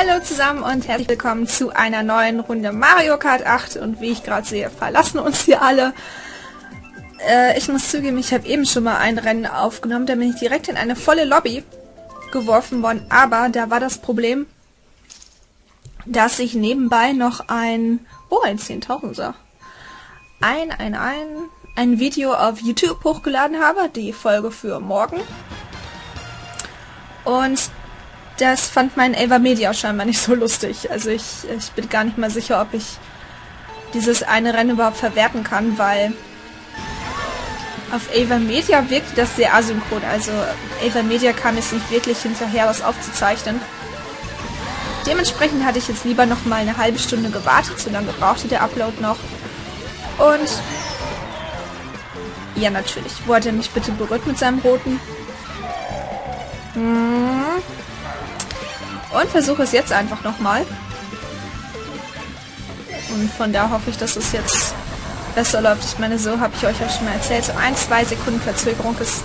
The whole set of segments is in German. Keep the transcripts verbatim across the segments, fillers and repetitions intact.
Hallo zusammen und herzlich willkommen zu einer neuen Runde Mario Kart acht. Und wie ich gerade sehe, verlassen uns hier alle. Äh, ich muss zugeben, ich habe eben schon mal ein Rennen aufgenommen. Da bin ich direkt in eine volle Lobby geworfen worden. Aber da war das Problem, dass ich nebenbei noch ein... Oh, ein zehntausender. Ein, ein, ein... ein Video auf YouTube hochgeladen habe. Die Folge für morgen. Und... das fand mein AverMedia scheinbar nicht so lustig. Also ich, ich bin gar nicht mal sicher, ob ich dieses eine Rennen überhaupt verwerten kann, weil auf AverMedia wirkte das sehr asynchron. Also AverMedia kam jetzt nicht wirklich hinterher, das aufzuzeichnen. Dementsprechend hatte ich jetzt lieber noch mal eine halbe Stunde gewartet, so lange brauchte der Upload noch. Und ja, natürlich. Wo hat er mich bitte berührt mit seinem roten? Hm. Und versuche es jetzt einfach nochmal. Und von da hoffe ich, dass es jetzt besser läuft. Ich meine, so habe ich euch ja schon mal erzählt. So ein, zwei Sekunden Verzögerung ist...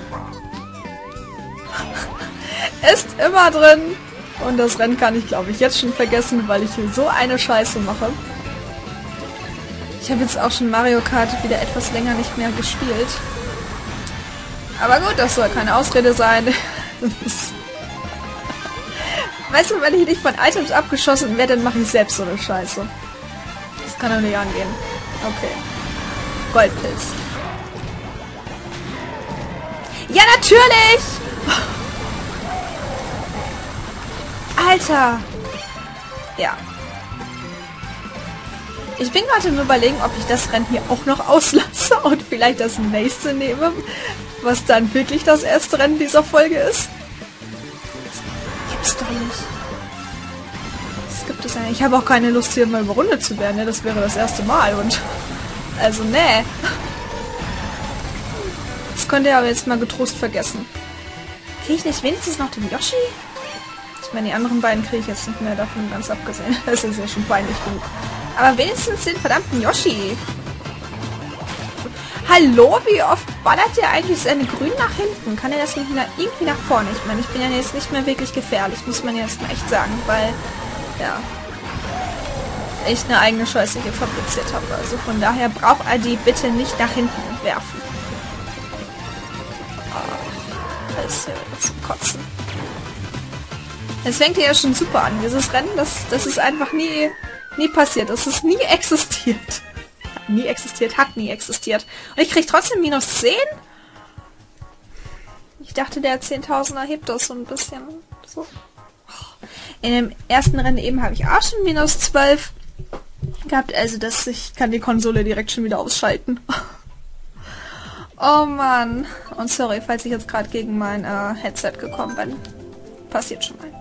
ist immer drin. Und das Rennen kann ich, glaube ich, jetzt schon vergessen, weil ich hier so eine Scheiße mache. Ich habe jetzt auch schon Mario Kart wieder etwas länger nicht mehr gespielt. Aber gut, das soll keine Ausrede sein. Das ist... Weißt du, wenn ich nicht von Items abgeschossen werde, dann mache ich selbst so eine Scheiße. Das kann doch nicht angehen. Okay. Goldpilz. Ja, natürlich! Alter! Ja. Ich bin gerade im Überlegen, ob ich das Rennen hier auch noch auslasse und vielleicht das nächste nehme, was dann wirklich das erste Rennen dieser Folge ist. Doch nicht. Das gibt es eigentlich. Ich habe auch keine Lust, hier mal überrundet zu werden. Ne? Das wäre das erste Mal. Und also, nee. Das könnt ihr aber jetzt mal getrost vergessen. Kriege ich nicht wenigstens noch den Yoshi? Ich meine, die anderen beiden kriege ich jetzt nicht mehr, davon ganz abgesehen. Das ist ja schon peinlich genug. Aber wenigstens den verdammten Yoshi. Hallo, wie oft ballert der eigentlich seine Grün nach hinten? Kann er das nicht nach, irgendwie nach vorne? Ich meine, ich bin ja jetzt nicht mehr wirklich gefährlich, muss man jetzt mal echt sagen, weil, ja, ich eine eigene Scheiße hier fabriziert habe. Also von daher braucht er die bitte nicht nach hinten werfen. Oh, das ist ja zum Kotzen. Es fängt ja schon super an. Dieses Rennen, das, das ist einfach nie, nie passiert. Das ist nie existiert. Nie existiert, hat nie existiert. Und ich kriege trotzdem minus zehn? Ich dachte, der zehntausender hebt das so ein bisschen. So. In dem ersten Rennen eben habe ich auch schon minus zwölf gehabt. Also, dass ich kann die Konsole direkt schon wieder ausschalten. Oh Mann. Und sorry, falls ich jetzt gerade gegen mein äh, Headset gekommen bin. Passiert schon mal.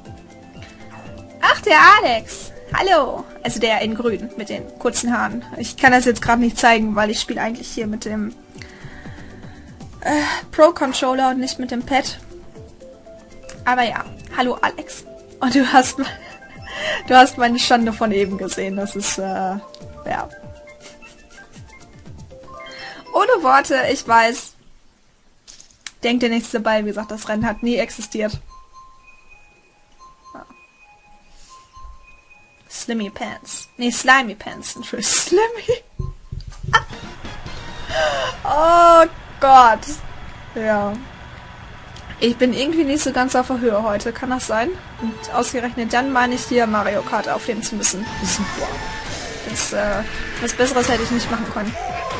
Ach, der Alex. Hallo! Also der in grün, mit den kurzen Haaren. Ich kann das jetzt gerade nicht zeigen, weil ich spiele eigentlich hier mit dem äh, Pro-Controller und nicht mit dem Pad. Aber ja, hallo Alex. Und du hast du hast meine Schande von eben gesehen. Das ist, äh, ja. Ohne Worte, ich weiß. Denkt dir nichts dabei. Wie gesagt, das Rennen hat nie existiert. Slimmy Pants. Nee, Slimy Pants. Entschuldigung. Slimmy. Oh Gott. Ja. Ich bin irgendwie nicht so ganz auf der Höhe heute. Kann das sein? Und ausgerechnet dann meine ich hier Mario Kart aufnehmen zu müssen. Super. Das, äh, was Besseres hätte ich nicht machen können.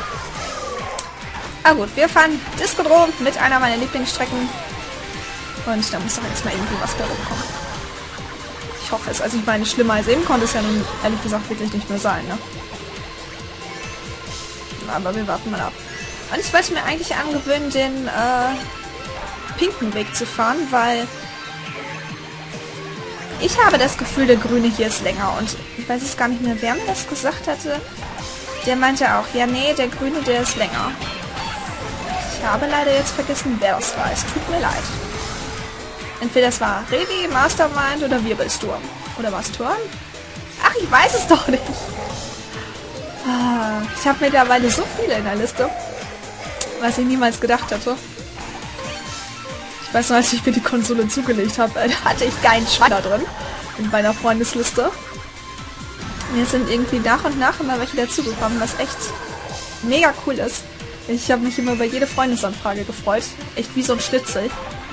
Ah gut, wir fahren Disco-Drom mit einer meiner Lieblingsstrecken. Und da muss doch jetzt mal irgendwie was da rumkommen. Ich hoffe es. Also ich meine, schlimmer als eben konnte es ja nun ehrlich gesagt wirklich nicht mehr sein, ne? Aber wir warten mal ab. Und ich wollte mir eigentlich angewöhnen, den äh, pinken Weg zu fahren, weil ich habe das Gefühl, der grüne hier ist länger. Und ich weiß jetzt gar nicht mehr, wer mir das gesagt hatte. Der meinte auch, ja nee, der grüne, der ist länger. Ich habe leider jetzt vergessen, wer das war. Es tut mir leid. Entweder es war Revi, Mastermind oder Wirbelsturm. Oder war es Turm? Ach, ich weiß es doch nicht. Ah, ich habe mittlerweile so viele in der Liste, was ich niemals gedacht hätte. Ich weiß noch, als ich mir die Konsole zugelegt habe, da hatte ich keinen Schwein da drin. in meiner Freundesliste. Und jetzt sind irgendwie nach und nach immer welche dazugekommen, was echt mega cool ist. Ich habe mich immer über jede Freundesanfrage gefreut. Echt wie so ein Schnitzel.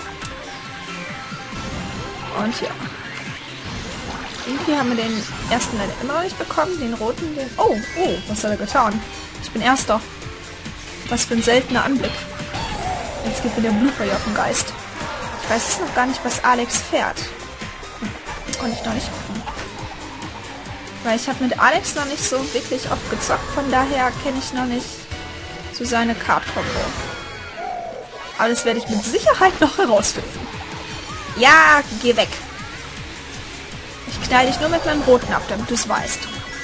Und ja. Irgendwie haben wir den ersten leider immer noch nicht bekommen. Den roten, den... Oh, oh, was hat er getan? Ich bin Erster. Was für ein seltener Anblick. Jetzt geht mir der Blueberry auf den Geist. Ich weiß jetzt noch gar nicht, was Alex fährt. Hm. Konnte ich noch nicht gucken. Weil ich habe mit Alex noch nicht so wirklich oft gezockt. Von daher kenne ich noch nicht so seine Card-Kombo. Aber das werde ich mit Sicherheit noch herausfinden. Ja, geh weg. Ich knall dich nur mit meinem Roten ab, damit du es weißt.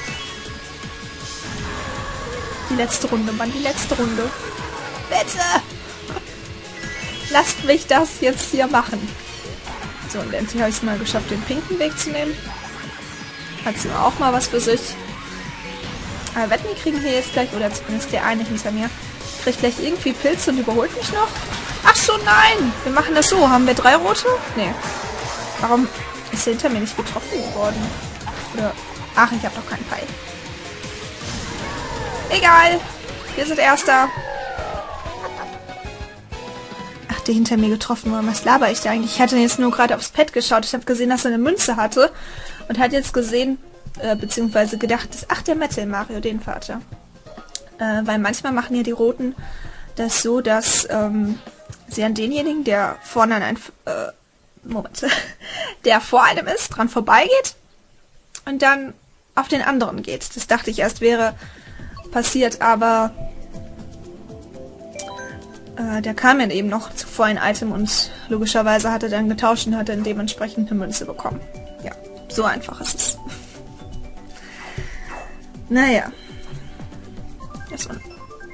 Die letzte Runde, Mann, die letzte Runde. Bitte! Lasst mich das jetzt hier machen. So, und endlich habe ich es mal geschafft, den pinken Weg zu nehmen. Hat sie auch mal was für sich. Aber wetten, die kriegen hier jetzt gleich, oder zumindest der eine hinter mir, kriegt gleich irgendwie Pilze und überholt mich noch. Ach so, nein! Wir machen das so. Haben wir drei rote? Nee. Warum ist er hinter mir nicht getroffen worden? Oder... Ach, ich habe doch keinen Pfeil. Egal. Wir sind Erster. Ach, der hinter mir getroffen wurde. Was laber ich da eigentlich? Ich hatte jetzt nur gerade aufs Pad geschaut. Ich habe gesehen, dass er eine Münze hatte. Und hat jetzt gesehen, äh, beziehungsweise gedacht, dass, ach, der Metal Mario, den Vater. Äh, weil manchmal machen ja die Roten das so, dass ähm, sie an denjenigen, der vorne an ein... Äh, Moment. der vor einem ist, dran vorbeigeht und dann auf den anderen geht. Das dachte ich erst wäre passiert, aber äh, der kam ja eben noch zuvor ein Item und logischerweise hat er dann getauscht und hat dann dementsprechend eine Münze bekommen. Ja, so einfach ist es. Naja. Das war...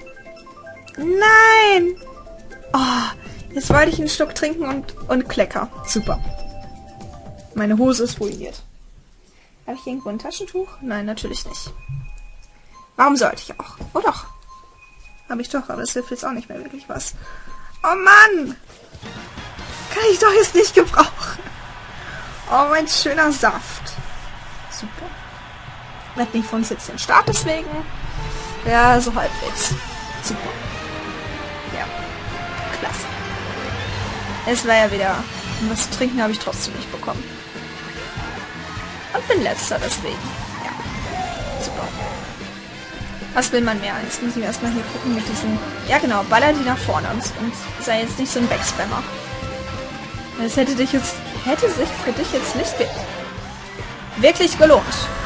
Nein! Oh, jetzt wollte ich einen Schluck trinken und, und Klecker. Super. Meine Hose ist ruiniert. Habe ich irgendwo ein Taschentuch? Nein, natürlich nicht. Warum sollte ich auch? Oh doch. Habe ich doch, aber es hilft jetzt auch nicht mehr wirklich was. Oh Mann! Kann ich doch jetzt nicht gebrauchen. Oh, mein schöner Saft. Super. Wird nicht von uns jetzt den Start deswegen. Ja, so halbwegs. Super. Ja. Klasse. Es war ja wieder... Und was zu trinken habe ich trotzdem nicht bekommen. Und bin letzter deswegen. Ja. Super. Was will man mehr? Jetzt muss ich erstmal hier gucken mit diesen... Ja genau, baller die nach vorne und, und sei jetzt nicht so ein Backspammer. Das hätte dich jetzt... Hätte sich für dich jetzt nicht wirklich gelohnt.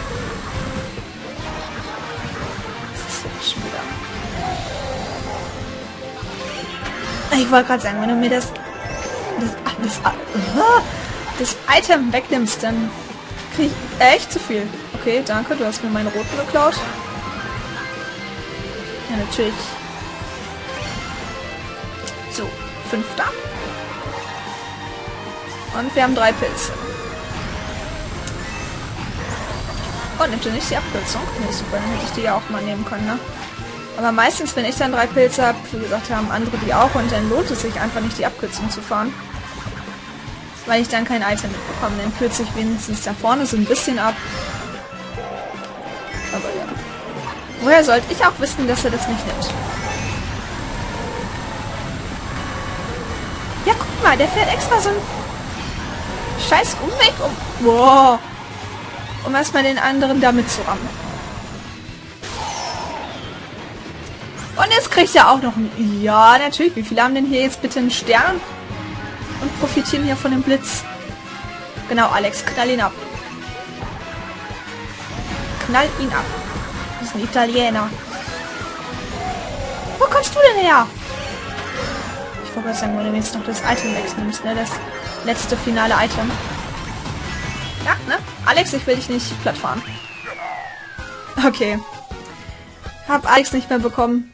Das ist jetzt schon wieder... Ich wollte gerade sagen, wenn du mir das... Das, das, das Item wegnimmst, dann krieg ich echt zu viel. Okay, danke, du hast mir meinen roten geklaut. Ja, natürlich. So, fünfter. Und wir haben drei Pilze. Oh, nimmt ihr nicht die Abkürzung? Ne, super, dann hätte ich die ja auch mal nehmen können, ne? Aber meistens, wenn ich dann drei Pilze habe, wie gesagt, haben andere die auch und dann lohnt es sich einfach nicht, die Abkürzung zu fahren. Weil ich dann kein Item mitbekomme. Dann kürze ich wenigstens da vorne so ein bisschen ab. Aber ja. Woher sollte ich auch wissen, dass er das nicht nimmt? Ja, guck mal, der fährt extra so einen scheiß Umweg um... Wow. Um erstmal den anderen damit zu rammen. Und jetzt kriegt er auch noch einen... Ja, natürlich. Wie viele haben denn hier jetzt bitte einen Stern? Und profitieren hier von dem Blitz. Genau, Alex, knall ihn ab. Knall ihn ab. Das ist ein Italiener. Wo kommst du denn her? Ich wollte gerade sagen, wenn du jetzt noch das Item wegnimmst, ne? Das letzte finale Item. Ja, ne? Alex, ich will dich nicht platt fahren. Okay. Hab Alex nicht mehr bekommen.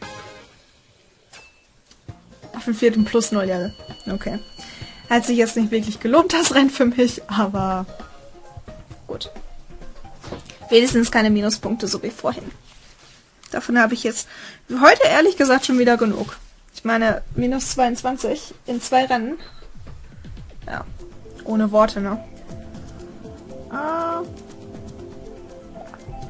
Auf dem vierten plus null, ja. Okay. Hat sich jetzt nicht wirklich gelohnt, das Rennen für mich, aber gut. Wenigstens keine Minuspunkte, so wie vorhin. Davon habe ich jetzt heute ehrlich gesagt schon wieder genug. Ich meine, minus zweiundzwanzig in zwei Rennen. Ja, ohne Worte, ne? Ah.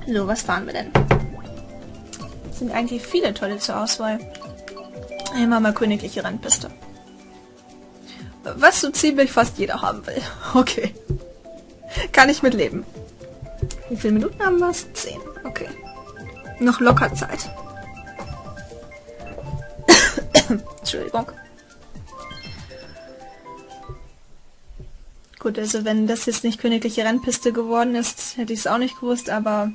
So, was fahren wir denn? Es sind eigentlich viele tolle zur Auswahl. Immer mal königliche Rennpiste. Was so ziemlich fast jeder haben will. Okay. Kann ich mitleben. Wie viele Minuten haben wir es? Zehn. Okay. Noch locker Zeit. Entschuldigung. Gut, also wenn das jetzt nicht königliche Rennpiste geworden ist, hätte ich es auch nicht gewusst, aber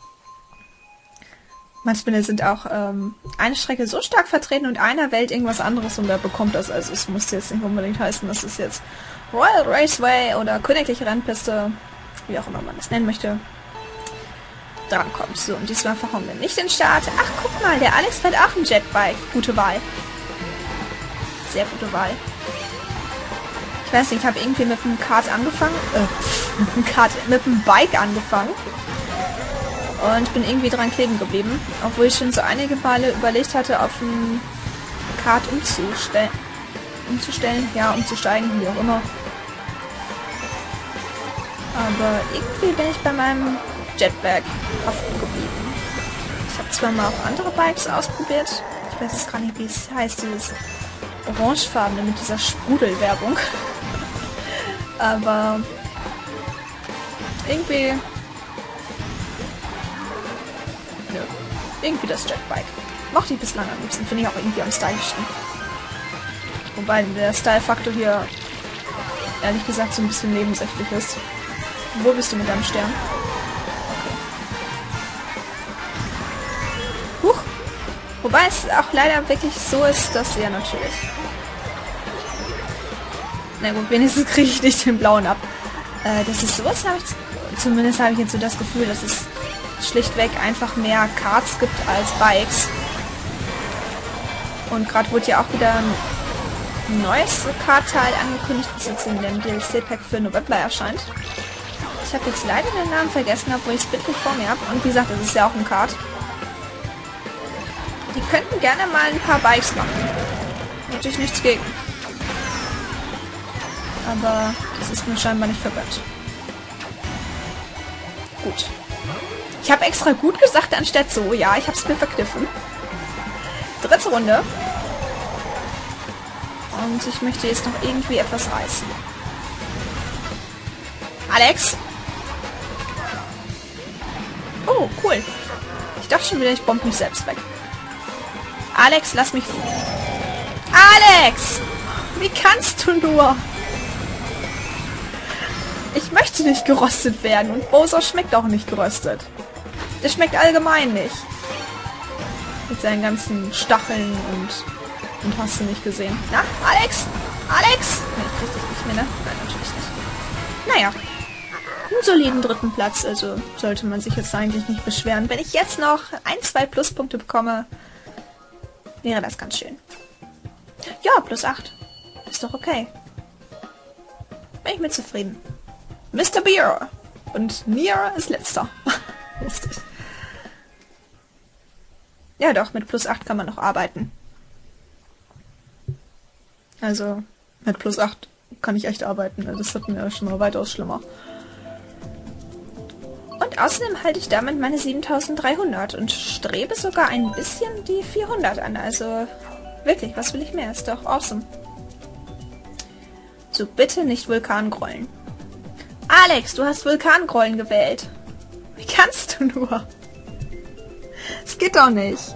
manchmal sind auch ähm, eine Strecke so stark vertreten und einer wählt irgendwas anderes und da bekommt das. Also es muss jetzt nicht unbedingt heißen, dass es jetzt Royal Raceway oder königliche Rennpiste, wie auch immer man das nennen möchte, drankommt. So, und diesmal verhauen wir nicht den Start. Ach, guck mal, der Alex fährt auch ein Jetbike. Gute Wahl. Sehr gute Wahl. Ich weiß nicht, ich habe irgendwie mit dem Kart angefangen. Äh, mit dem Kart, mit dem Bike angefangen. Und bin irgendwie dran kleben geblieben. Obwohl ich schon so einige Male überlegt hatte, auf den Kart umzustellen. Umzustellen? Ja, umzusteigen, wie auch immer. Aber irgendwie bin ich bei meinem Jetpack haften geblieben. Ich habe zwar mal auch andere Bikes ausprobiert. Ich weiß jetzt gar nicht, wie es heißt, dieses orangefarbene mit dieser Sprudelwerbung. Aber irgendwie... Nö. Irgendwie das Jetbike. Mochte ich bislang am liebsten. Finde ich auch irgendwie am stylischsten. Wobei der Style-Faktor hier ehrlich gesagt so ein bisschen nebensächlich ist. Wo bist du mit deinem Stern? Okay. Huch! Wobei es auch leider wirklich so ist, dass ja natürlich... Na gut, wenigstens kriege ich nicht den blauen ab. Äh, das ist sowas, habe ich... Zumindest habe ich jetzt so das Gefühl, dass es schlichtweg einfach mehr Karts gibt als Bikes. Und gerade wurde ja auch wieder ein neues Kartteil angekündigt, das jetzt in dem D L C-Pack für November erscheint. Ich habe jetzt leider den Namen vergessen, obwohl ich es bitte vor mir habe. Und wie gesagt, das ist ja auch ein Kart. Die könnten gerne mal ein paar Bikes machen. Natürlich nichts gegen. Aber das ist mir scheinbar nicht vergönnt. Gut. Ich habe extra gut gesagt, anstatt so. Ja, ich habe es mir verkniffen. Dritte Runde. Und ich möchte jetzt noch irgendwie etwas reißen. Alex? Oh, cool. Ich dachte schon wieder, ich bombe mich selbst weg. Alex, lass mich... Alex! Wie kannst du nur? Ich möchte nicht geröstet werden. Und Bowser schmeckt auch nicht geröstet. Der schmeckt allgemein nicht. Mit seinen ganzen Stacheln und... Und hast du nicht gesehen. Na, Alex? Alex? Nee, ich krieg dich nicht mehr, ne? Nein, natürlich nicht. Naja. Einen soliden dritten Platz, also sollte man sich jetzt eigentlich nicht beschweren. Wenn ich jetzt noch ein, zwei Pluspunkte bekomme, wäre das ganz schön. Ja, plus acht. Ist doch okay. Bin ich mit zufrieden. Mister Beer. Und Nier ist letzter. Lustig. Ja doch, mit plus acht kann man noch arbeiten. Also, mit plus acht kann ich echt arbeiten. Das hatten wir schon mal weitaus schlimmer. Und außerdem halte ich damit meine siebentausenddreihundert und strebe sogar ein bisschen die vierhundert an. Also, wirklich, was will ich mehr? Ist doch awesome. So, bitte nicht Vulkangrollen. Alex, du hast Vulkangrollen gewählt. Wie kannst du nur? Es geht doch nicht.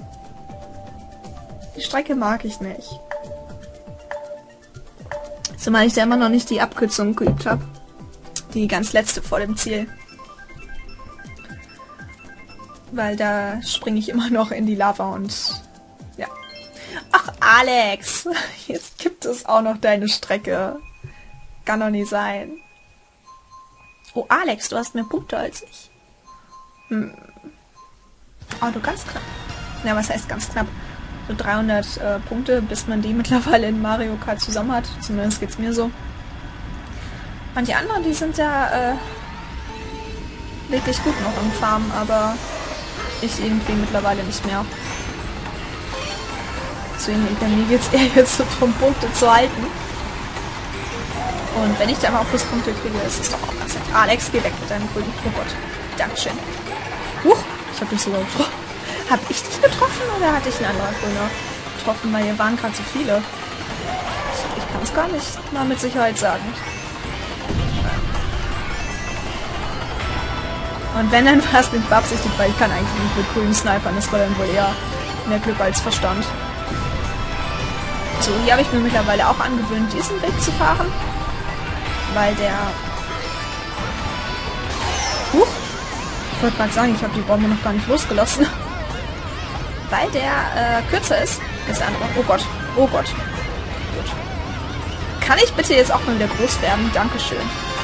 Die Strecke mag ich nicht. Zumal ich da immer noch nicht die Abkürzung geübt habe. Die ganz letzte vor dem Ziel. Weil da springe ich immer noch in die Lava und... Ja. Ach, Alex! Jetzt gibt es auch noch deine Strecke. Kann doch nicht sein. Oh, Alex, du hast mehr Punkte als ich. Hm. Oh, du ganz knapp. Ja, was heißt ganz knapp? So dreihundert äh, Punkte, bis man die mittlerweile in Mario Kart zusammen hat. Zumindest geht's mir so. Manche andere, die sind ja äh, wirklich gut noch im Farmen, aber ich irgendwie mittlerweile nicht mehr. Deswegen, bei mir geht's eher jetzt so darum, Punkte zu halten. Und wenn ich da mal Pluspunkte kriege, ist es doch auch ganz nett. Alex, geh weg mit deinem grünen Robot. Dankeschön. Huch, ich habe dich sogar getroffen. Habe ich dich getroffen oder hatte ich einen anderen Grüner getroffen? Weil hier waren gerade so viele. Ich, ich kann es gar nicht mal mit Sicherheit sagen. Und wenn, dann war es nicht beabsichtigt, weil ich kann eigentlich nicht mit grünen Snipern. Das war dann wohl eher mehr Glück als Verstand. So, hier habe ich mir mittlerweile auch angewöhnt, diesen Weg zu fahren. Weil der... Huch! Ich wollte gerade sagen, ich habe die Bombe noch gar nicht losgelassen. Weil der äh, kürzer ist als der andere. Oh Gott. Oh Gott. Gut. Kann ich bitte jetzt auch mal wieder groß werden? Dankeschön.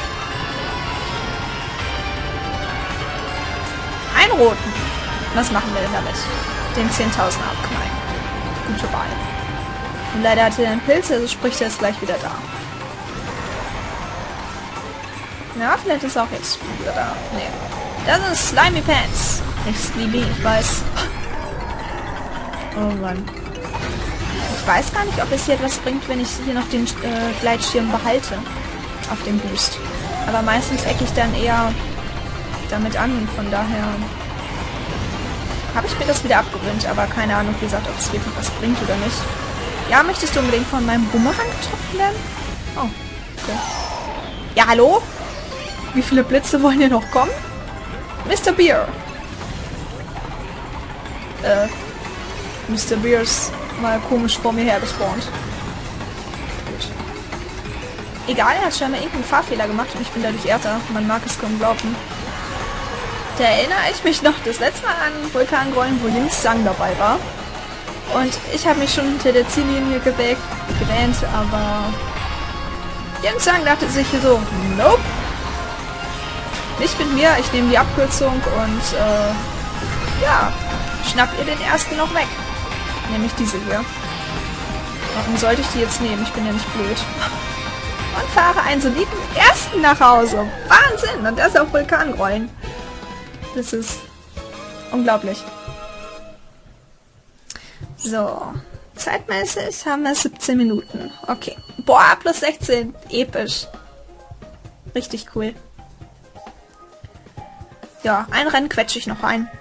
Einen roten. Was machen wir denn damit? Den zehntausender abknallen. Gute Wahl. Und leider hat er einen Pilz, also spricht er jetzt gleich wieder da. Ja, vielleicht ist er auch jetzt wieder da. Nee. Das sind Slimy Pants. Nicht Sleepy, ich weiß. Oh Mann. Ich weiß gar nicht, ob es hier etwas bringt, wenn ich hier noch den äh, Gleitschirm behalte. Auf dem Boost. Aber meistens ecke ich dann eher damit an und von daher habe ich mir das wieder abgewöhnt, aber keine Ahnung, wie gesagt, ob es wirklich was bringt oder nicht. Ja, möchtest du unbedingt von meinem Bumerang getroffen werden? Oh, okay. Ja, hallo? Wie viele Blitze wollen hier noch kommen? Mister Beer. Äh, Mister Beer ist mal komisch vor mir hergespawnt. Gut. Egal, er hat scheinbar irgendeinen Fahrfehler gemacht und ich bin dadurch Erster. Man mag es kaum glauben. Da erinnere ich mich noch das letzte Mal an Vulkangrollen, wo links Sang dabei war. Und ich habe mich schon hinter der Ziellinie gewählt, gewähnt, aber Jens Sang dachte sich hier so, nope. Nicht mit mir, ich nehme die Abkürzung und äh, ja, schnapp ihr den ersten noch weg. Nämlich diese hier. Warum sollte ich die jetzt nehmen? Ich bin ja nicht blöd. Und fahre einen soliden ersten nach Hause. Wahnsinn! Und das auf Vulkangrollen. Das ist unglaublich. So. Zeitmäßig haben wir siebzehn Minuten. Okay. Boah, plus sechzehn. Episch. Richtig cool. Ja, ein Rennen quetsche ich noch ein.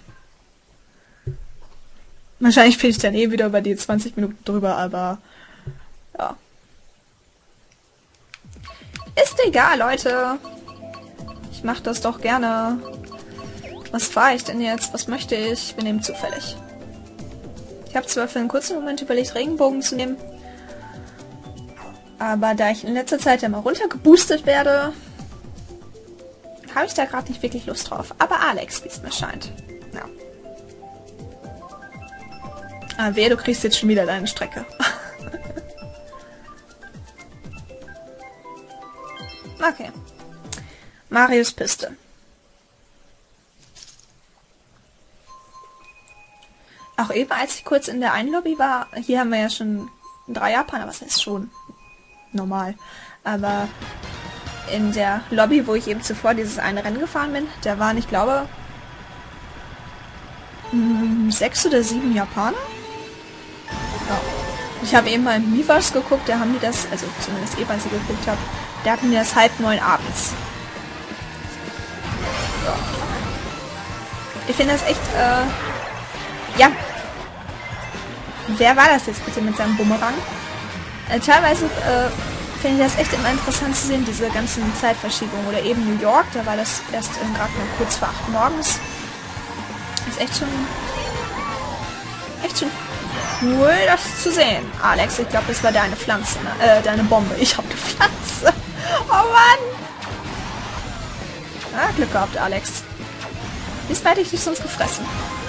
Wahrscheinlich bin ich dann eh wieder über die zwanzig Minuten drüber, aber ja. Ist egal, Leute. Ich mache das doch gerne. Was fahre ich denn jetzt? Was möchte ich? Ich bin eben zufällig. Ich habe zwar für einen kurzen Moment überlegt, Regenbogen zu nehmen. Aber da ich in letzter Zeit ja mal runtergeboostet werde, habe ich da gerade nicht wirklich Lust drauf. Aber Alex, wie es mir scheint. Ja. Ah, wehe, du kriegst jetzt schon wieder deine Strecke. Okay. Marius Piste. Auch eben, als ich kurz in der einen Lobby war, hier haben wir ja schon drei Japaner, was heißt schon normal. Aber in der Lobby, wo ich eben zuvor dieses eine Rennen gefahren bin, da waren, ich glaube, mh, sechs oder sieben Japaner. Ja. Ich habe eben mal im Miiverse geguckt, da haben die das, also zumindest eben, als ich geguckt habe, da hatten die das halb neun abends. Ja. Ich finde das echt, äh, ja. Wer war das jetzt bitte mit seinem Bumerang? Äh, teilweise, äh, finde ich das echt immer interessant zu sehen, diese ganzen Zeitverschiebungen. Oder eben New York, da war das erst äh, gerade mal kurz vor acht morgens. Das ist echt schon, echt schon cool, das zu sehen. Alex, ich glaube, das war deine Pflanze, ne? Äh, deine Bombe. Ich habe eine Pflanze. Oh Mann! Ah, Glück gehabt, Alex. Diesmal hätte ich dich sonst gefressen.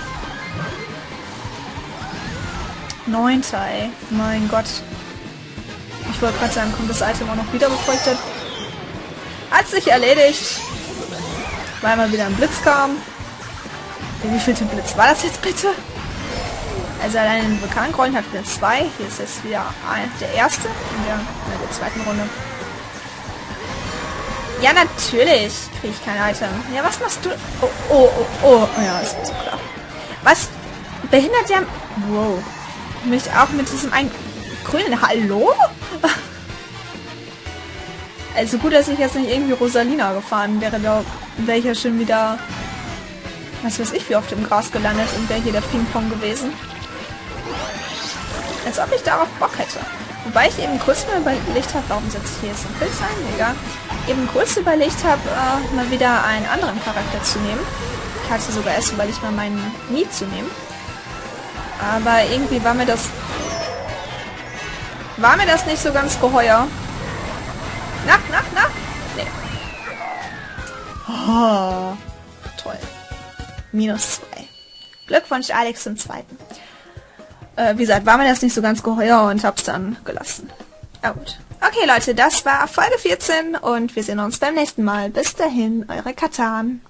Neunter, ey. Mein Gott. Ich wollte gerade sagen, kommt das Item auch noch wieder, bevor ich das... Hat sich erledigt. Weil mal wieder ein Blitz kam. Wie viel Blitz war das jetzt bitte? Also allein in den Vulkangrollen hatten wir zwei. Hier ist jetzt wieder ein, der erste in der, in der zweiten Runde. Ja, natürlich kriege ich kein Item. Ja, was machst du? Oh, oh, oh, oh. Oh ja, ist mir so klar. Was behindert der... Wow. Mich auch mit diesem einen grünen... Hallo? Also gut, dass ich jetzt nicht irgendwie Rosalina gefahren wäre, da wäre ich ja schon wieder Was weiß ich, wie oft im Gras gelandet und wäre hier der Ping-Pong gewesen. Als ob ich darauf Bock hätte. Wobei ich eben kurz mal überlegt habe, warum setze ich hier jetzt einen Pilz ein? Egal. Eben kurz überlegt habe, äh, mal wieder einen anderen Charakter zu nehmen. Ich hatte sogar erst überlegt, mal meinen Mii zu nehmen. Aber irgendwie war mir das... War mir das nicht so ganz geheuer. Na, na, na? Nee. Oh, toll. Minus zwei. Glückwunsch, Alex, zum zweiten. Äh, wie gesagt, war mir das nicht so ganz geheuer und hab's dann gelassen. Ja gut. Okay, Leute, das war Folge vierzehn und wir sehen uns beim nächsten Mal. Bis dahin, eure Katan.